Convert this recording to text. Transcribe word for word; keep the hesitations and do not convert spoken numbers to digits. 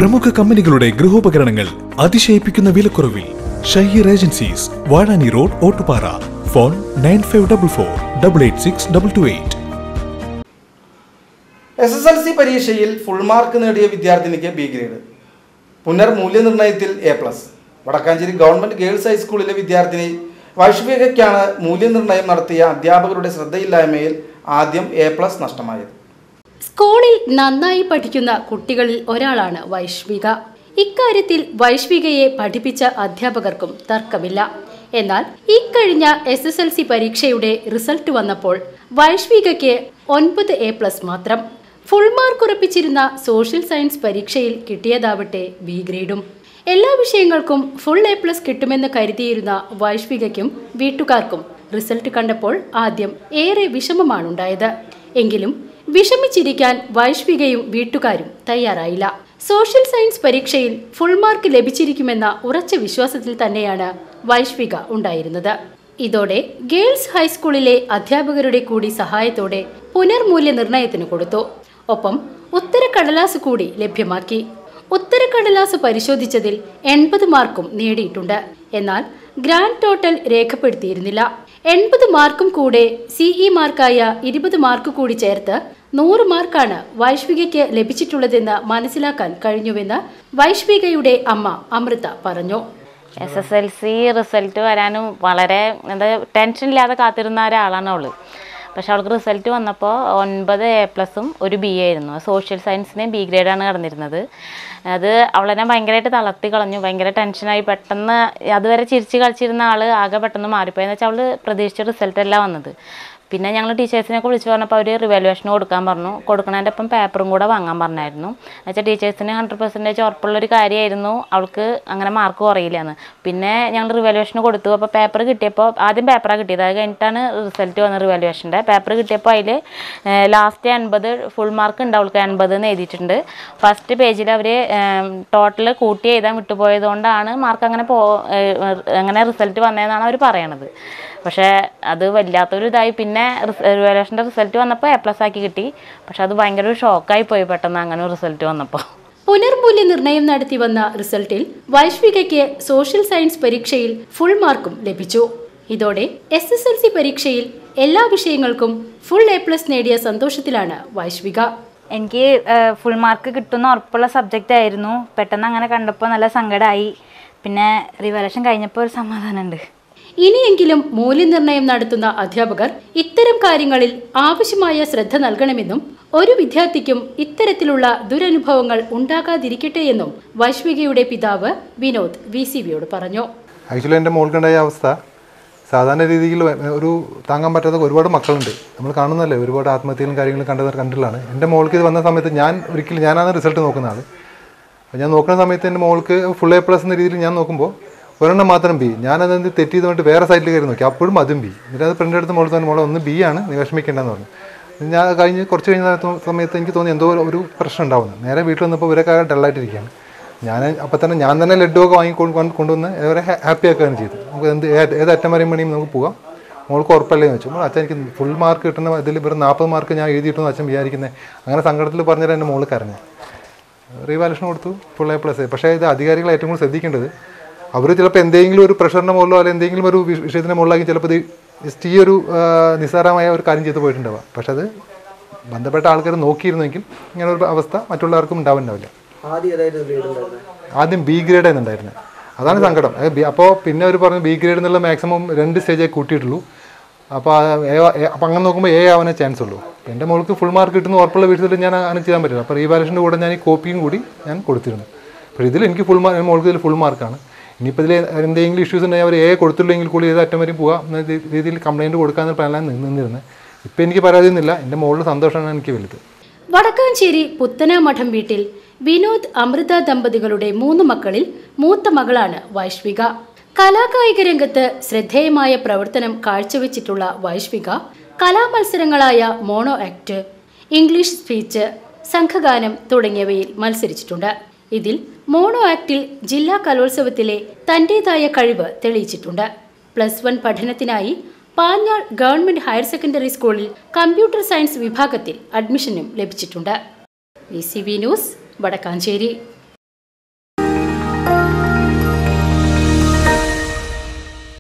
പ്രമുഖ കമ്പനികളുടെ ഗൃഹോപകരണങ്ങൾ അതിശയിപ്പിക്കുന്ന വിലക്കുറവിൽ. Shaheer agencies, Vazhani road, Ottupara. Phone nine five double four double eight six double two eight. S S L C പരീക്ഷയിൽ ഫുൾ മാർക്ക് നേടിയ വിദ്യാർത്ഥിനിക്ക് ബി ഗ്രേഡ്. പുനർമൂല്യനിർണ്ണയത്തിൽ A plus. Vadakkanchery government girls ഹൈസ്കൂളിലെ വിദ്യാർത്ഥിനി വൈഷ്വികയ്ക്കാണ് മൂല്യനിർണ്ണയം നടത്തിയ അധ്യാപകരുടെ ശ്രദ്ധയില്ലായ്മയിൽ ആദ്യം എ പ്ലസ് നഷ്ടമായത്. സ്കൂളിൽ നന്നായി പഠിക്കുന്ന കുട്ടികളിൽ ഒരാളാണ് വൈഷ്വിക. ഇക്കാര്യത്തിൽ വൈഷ്വികയെ പഠിപ്പിച്ച അധ്യാപകർക്കും തർക്കമില്ല. എന്നാൽ ഇക്കഴിഞ്ഞ എസ് എസ് എൽ സി പരീക്ഷയുടെ റിസൾട്ട് വന്നപ്പോൾ വൈഷ്വികയ്ക്ക് ഒൻപത് എ പ്ലസ് മാത്രം. ഫുൾ മാർക്ക് ഉറപ്പിച്ചിരുന്ന സോഷ്യൽ സയൻസ് പരീക്ഷയിൽ കിട്ടിയതാവട്ടെ ബി ഗ്രേഡും. എല്ലാ വിഷയങ്ങൾക്കും ഫുൾ എ പ്ലസ് കിട്ടുമെന്ന് കരുതിയിരുന്ന വൈഷ്വികയ്ക്കും വീട്ടുകാർക്കും റിസൾട്ട് കണ്ടപ്പോൾ ആദ്യം ഏറെ വിഷമമാണുണ്ടായത്. എങ്കിലും വിഷമിച്ചിരിക്കാൻ വൈഷ്വികയും വീട്ടുകാരും തയ്യാറായില്ല. സോഷ്യൽ സയൻസ് പരീക്ഷയിൽ ഫുൾ മാർക്ക് ലഭിച്ചിരിക്കുമെന്ന ഉറച്ച വിശ്വാസത്തിൽ തന്നെയാണ് വൈഷ്വിക ഉണ്ടായിരുന്നത്. ഇതോടെ ഗേൾസ് ഹൈസ്കൂളിലെ അധ്യാപകരുടെ കൂടി സഹായത്തോടെ പുനർമൂല്യനിർണ്ണയത്തിന് കൊടുത്തു. ഒപ്പം ഉത്തരക്കടലാസ് കൂടി ലഭ്യമാക്കി. ഉത്തരക്കടലാസ് പരിശോധിച്ചതിൽ എൺപത് മാർക്കും നേടിയിട്ടുണ്ട്. എന്നാൽ ഗ്രാൻഡ് ടോട്ടൽ രേഖപ്പെടുത്തിയിരുന്നില്ല. എൺപത് മാർക്കും കൂടെ സിഇ മാർക്കായ ഇരുപത് മാർക്ക് കൂടി ചേർത്ത് നൂറ് മാർക്കാണ് വൈഷ്വികയ്ക്ക് ലഭിച്ചിട്ടുള്ളതെന്ന് മനസ്സിലാക്കാൻ കഴിഞ്ഞുവെന്ന് വൈഷ്വികയുടെ അമ്മ അമൃത പറഞ്ഞു. S S L C result വരാനും വളരെ എന്താ ടെൻഷനില്ലാതെ കാത്തിരുന്ന ഒരാളാണ് അവള്. പക്ഷെ അവൾക്ക് റിസൾട്ട് വന്നപ്പോൾ ഒൻപത് എ പ്ലസും ഒരു ബി ആയിരുന്നു. സോഷ്യൽ സയൻസിന് ബി ഗ്രേഡാണ് കടന്നിരുന്നത്. അത് അവളെന്നെ ഭയങ്കരമായിട്ട് തളർത്തി കളഞ്ഞു. ഭയങ്കര ടെൻഷനായി. പെട്ടെന്ന് അതുവരെ ചിരിച്ച് കളിച്ചിരുന്ന ആൾ ആകെ പെട്ടെന്ന് മാറിപ്പോയി. എന്ന് വെച്ചാൽ അവൾ പ്രതീക്ഷിച്ച റിസൾട്ടല്ല വന്നത്. പിന്നെ ഞങ്ങൾ ടീച്ചേഴ്സിനൊക്കെ വിളിച്ച് പറഞ്ഞപ്പോൾ അവർ റിവാലുവേഷൻ കൊടുക്കാൻ പറഞ്ഞു. കൊടുക്കുന്നതിൻ്റെ ഒപ്പം പേപ്പറും കൂടെ വാങ്ങാൻ പറഞ്ഞായിരുന്നു. എന്നുവെച്ചാൽ ടീച്ചേഴ്സിന് ഹൺഡ്രഡ് പെർസെൻറ്റേജ് ഉറപ്പുള്ളൊരു കാര്യമായിരുന്നു അവൾക്ക് അങ്ങനെ മാർക്ക് കുറയില്ലെന്ന്. പിന്നെ ഞങ്ങൾ റിവാലുവേഷന് കൊടുത്തു. അപ്പോൾ പേപ്പർ കിട്ടിയപ്പോൾ ആദ്യം പേപ്പറാണ് കിട്ടിയത്. അത് കഴിഞ്ഞിട്ടാണ് റിസൾട്ട് വന്നത് റിവാലുവേഷൻ്റെ. പേപ്പർ കിട്ടിയപ്പോൾ അതിൽ ലാസ്റ്റ് എൺപത് ഫുൾ മാർക്ക് ഉണ്ട് അവൾക്ക്. എൺപത് എന്ന് എഴുതിയിട്ടുണ്ട്. ഫസ്റ്റ് പേജിൽ അവർ ടോട്ടൽ കൂട്ടി എഴുതാൻ വിട്ടുപോയതുകൊണ്ടാണ് മാർക്ക് അങ്ങനെ പോ അങ്ങനെ റിസൾട്ട് വന്നതെന്നാണ് അവർ പറയണത്. പക്ഷേ അത് വല്ലാത്തൊരു ഇതായി. പിന്നെ റിവാലുവേഷൻ്റെ റിസൾട്ട് വന്നപ്പോൾ എ പ്ലസ് ആക്കി കിട്ടി. പക്ഷെ അത് ഭയങ്കര ഒരു ഷോക്കായി പോയി പെട്ടെന്ന് അങ്ങനെ റിസൾട്ട് വന്നപ്പോൾ. പുനർമൂല്യനിർണ്ണയം നടത്തി വന്ന റിസൾട്ടിൽ വൈഷ്വികയ്ക്ക് സോഷ്യൽ സയൻസ് പരീക്ഷയിൽ ഫുൾ മാർക്കും ലഭിച്ചു. ഇതോടെ എസ് എസ് എൽ സി പരീക്ഷയിൽ എല്ലാ വിഷയങ്ങൾക്കും ഫുൾ എ പ്ലസ് നേടിയ സന്തോഷത്തിലാണ് വൈഷ്വിക. എനിക്ക് ഫുൾ മാർക്ക് കിട്ടുന്ന ഉറപ്പുള്ള സബ്ജക്റ്റ് ആയിരുന്നു. പെട്ടെന്ന് അങ്ങനെ കണ്ടപ്പോൾ നല്ല സങ്കടമായി. പിന്നെ റിവാലുവേഷൻ കഴിഞ്ഞപ്പോൾ ഒരു സമാധാനമുണ്ട്. ഇനിയെങ്കിലും മൂല്യനിർണ്ണയം നടത്തുന്ന അധ്യാപകർ ഇത്തരം കാര്യങ്ങളിൽ ആവശ്യമായ ശ്രദ്ധ നൽകണമെന്നും ഒരു വിദ്യാർത്ഥിക്കും ഇത്തരത്തിലുള്ള ദുരനുഭവങ്ങൾ ഉണ്ടാകാതിരിക്കട്ടെ എന്നും വൈഷ്വികയുടെ പിതാവ് വിനോദ് വി സി വിയോട് പറഞ്ഞു. ആക്ച്വലി എൻ്റെ മോൾക്കുണ്ടായ അവസ്ഥ സാധാരണ രീതിയിൽ ഒരു താങ്ങാൻ പറ്റാത്ത ഒരുപാട് മക്കളുണ്ട്. നമ്മൾ കാണുന്നല്ലേ ഒരുപാട് ആത്മഹത്യകളും കാര്യങ്ങളും കണ്ടത് കണ്ടിട്ടാണ്. എൻ്റെ മോൾക്ക് ഇത് വന്ന സമയത്ത് ഞാൻ ഒരിക്കലും ഞാനാണ് റിസൾട്ട് നോക്കുന്ന ആൾ. ഞാൻ നോക്കുന്ന സമയത്ത് എൻ്റെ മോൾക്ക് ഫുൾ എ പ്ലസ് എന്ന രീതിയിൽ ഞാൻ നോക്കുമ്പോൾ ഒരെണ്ണം മാത്രം ബി. ഞാനത് തെറ്റ് ചെയ്തുകൊണ്ട് വേറെ സൈഡിൽ കയറി നോക്കി. അപ്പോഴും അതും ബി. എന്നിട്ട് അത് പ്രിൻ്റ് എടുത്ത് മോൾ തന്നെ മോളെ ഒന്ന് ബി ആണ്, നീ വിഷമിക്കേണ്ടെന്ന് പറഞ്ഞു. ഞാൻ കഴിഞ്ഞ് കുറച്ച് കഴിഞ്ഞ സമയത്ത് എനിക്ക് തോന്നി എന്തോ ഒരു പ്രശ്നം ഉണ്ടാവുന്നു. നേരെ വീട്ടിൽ വന്നപ്പോൾ ഇവരൊക്കെ ഡള്ളായിട്ടിരിക്കുകയാണ്. ഞാൻ അപ്പോൾ തന്നെ ഞാൻ തന്നെ ലഡ്ഡുവൊക്കെ വാങ്ങി കൊണ്ടുവന്ന് ഇവരെ ഹാപ്പി ആക്കുകയാണ് ചെയ്തത്. നമുക്ക് എന്ത് ഏത് അറ്റം വരെയും വേണമെങ്കിൽ നമുക്ക് പോകാം, മോൾക്ക് ഉറപ്പല്ലേ എന്ന് വെച്ചു. അച്ഛൻ എനിക്ക് ഫുൾ മാർക്ക് കിട്ടുന്ന ഇതിൽ ഇവർ നാൽപ്പത് മാർക്ക് ഞാൻ എഴുതിയിട്ടെന്ന് അച്ഛൻ വിചാരിക്കുന്നത്. അങ്ങനെ സങ്കടത്തിൽ പറഞ്ഞാൽ എൻ്റെ മോൾ കരഞ്ഞു. റീവാലുവേഷൻ കൊടുത്തു, ഫുൾ എ പ്ലസ്. പക്ഷേ ഇത് അധികാരികൾ ഏറ്റവും കൂടുതൽ ശ്രദ്ധിക്കേണ്ടത്, അവർ ചിലപ്പോൾ എന്തെങ്കിലും ഒരു പ്രഷറിൻ്റെ മുകളിലോ അല്ലെങ്കിൽ എന്തെങ്കിലും ഒരു വിഷയത്തിൻ്റെ മുകളിലാക്കി ചിലപ്പോൾ ഇത് ജസ്റ്റ് ഈ ഒരു നിസ്സാരമായ ഒരു കാര്യം ചെയ്ത് പോയിട്ടുണ്ടാവുക. പക്ഷെ അത് ബന്ധപ്പെട്ട ആൾക്കാർ നോക്കിയിരുന്നെങ്കിൽ ഇങ്ങനെ ഒരു അവസ്ഥ മറ്റുള്ളവർക്കും ഉണ്ടാവുന്നുണ്ടാവില്ല. ആദ്യം ബി ഗ്രേഡ് എന്നുണ്ടായിരുന്നത്. അതാണ് സങ്കടം. അപ്പോൾ പിന്നെ അവർ പറഞ്ഞു ബി ഗ്രേഡ് എന്നുള്ള മാക്സിമം രണ്ട് സ്റ്റേജായി കൂട്ടിയിട്ടുള്ളൂ. അപ്പോൾ അപ്പം അങ്ങനെ നോക്കുമ്പോൾ എ ആവാനേ ചാൻസ് ഉള്ളൂ. എൻ്റെ മോൾക്ക് ഫുൾ മാർക്ക് കിട്ടുന്ന ഉറപ്പുള്ള വീട്ടിൽ ഞാൻ അങ്ങനെ ചെയ്യാൻ പറ്റില്ല. അപ്പോൾ റീവാലുവേഷൻ്റെ കൂടെ ഞാൻ ഈ കോപ്പിയും കൂടി ഞാൻ കൊടുത്തിരുന്നു. അപ്പോൾ ഇതിൽ എനിക്ക് ഫുൾ മാർക്ക്, മോൾക്ക് ഇതിൽ ഫുൾ മാർക്കാണ്. ഇനിയിപ്പോൾ ഇതിൽ എന്തെങ്കിലും ഇഷ്യൂസ് ഉണ്ടെങ്കിൽ അവർ എ കൊടുത്തില്ലെങ്കിൽ കൂടി ഏത് അറ്റം വരെയും പോകാം എന്ന രീതിയിൽ കംപ്ലയിൻറ്റ് കൊടുക്കാമെന്ന് പ്ലാനിലാണ് നിന്നിരുന്നത്. ഇപ്പം എനിക്ക് പരാതിയൊന്നുമില്ല. എൻ്റെ മോളുടെ സന്തോഷമാണ് എനിക്ക് വലുത്. വടക്കാഞ്ചേരി പുത്തനാമഠം വീട്ടിൽ വിനോദ് അമൃത ദമ്പതികളുടെ മൂന്ന് മക്കളിൽ മൂത്ത മകളാണ് വൈഷ്വിക. കലാകായിക രംഗത്ത് ശ്രദ്ധേയമായ പ്രവർത്തനം കാഴ്ചവെച്ചിട്ടുള്ള വൈഷ്വിക കലാമത്സരങ്ങളായ മോണോ ആക്ട്, ഇംഗ്ലീഷ് സ്പീച്ച്, സംഘഗാനം തുടങ്ങിയവയിൽ മത്സരിച്ചിട്ടുണ്ട്. ഇതിൽ മോണോ ആക്ടിൽ ജില്ലാ കലോത്സവത്തിലെ തന്റേതായ കഴിവ് തെളിയിച്ചിട്ടുണ്ട്. പ്ലസ് വൺ പഠനത്തിനായി പാഞ്ഞാൾ ഗവൺമെന്റ് ഹയർ സെക്കൻഡറി സ്കൂളിൽ കമ്പ്യൂട്ടർ സയൻസ് വിഭാഗത്തിൽ അഡ്മിഷനും ലഭിച്ചിട്ടുണ്ട്. V C V news, Vadakkanchery.